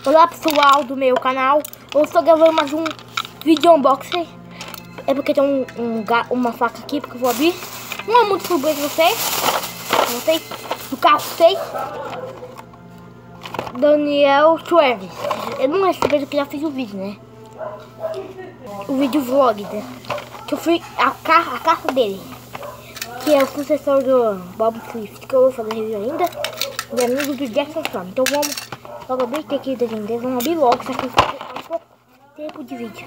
Olá pessoal do meu canal, eu estou gravando mais um vídeo unboxing. É porque tem uma faca aqui porque eu vou abrir. Não é muito surpresa vocês. Do carro 6 Daniel Suarez. Eu não é surpresa porque eu já fiz o vídeo, né? O vídeo vlog, né? Que eu fui a carta dele, que é o sucessor do Bob Swift, que eu vou fazer review ainda. E amigo do Jackson Storm. Então vamos logo abrir, tem aqui dentro deles. Vamos abrir logo, isso aqui vai um pouco tempo de vídeo.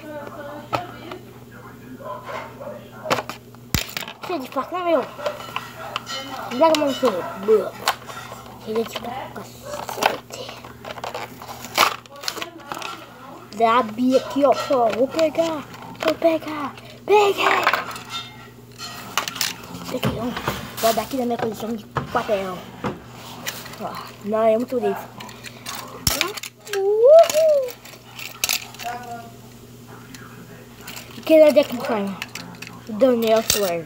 Cheio de faca, né, meu? Pega a mão no seu. Cheio de faca, cacete. Dá a Bia aqui, ó. Vou pegar. Peguei. Peguei um. Vou dar aqui na minha coleção de papel. Ó, não é muito isso. Que é Jackson Storm, Daniel Suarez.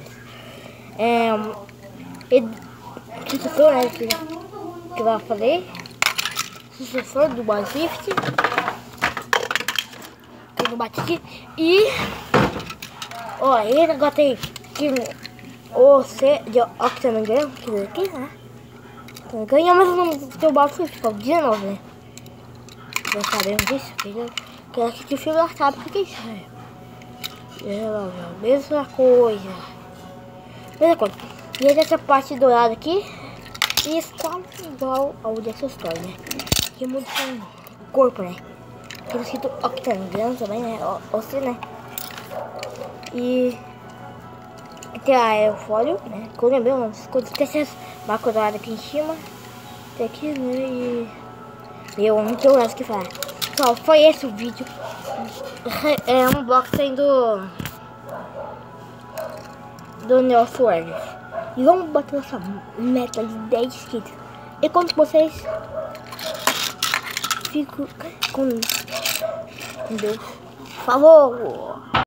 Sucessor, né, que eu falei. Sucessor do Bob Swift. Que eu não bati aqui. E ó, ele agora tem que o C de Octane ganhou, que é aqui, né? Ganhou mais um do Bob Swift, ficou 19, né? Já sabemos disso, que aqui que o filme já sabe o que é isso, né? Mesma coisa. E essa parte dourada aqui. E isso quase igual ao Jackson Storm, né? Que muda o corpo, né? Aqui tá escrito Octane também, né? Você, né? E tem a aerofólio, né? Que eu lembrei, tem essas marcas douradas aqui em cima. Tem aqui, né? E eu não tenho mais o que falar. Pessoal, foi esse o vídeo. É um unboxing do Daniel Suarez. E vamos bater essa meta de 10 inscritos. E conto com vocês. Fico com Deus. Por favor.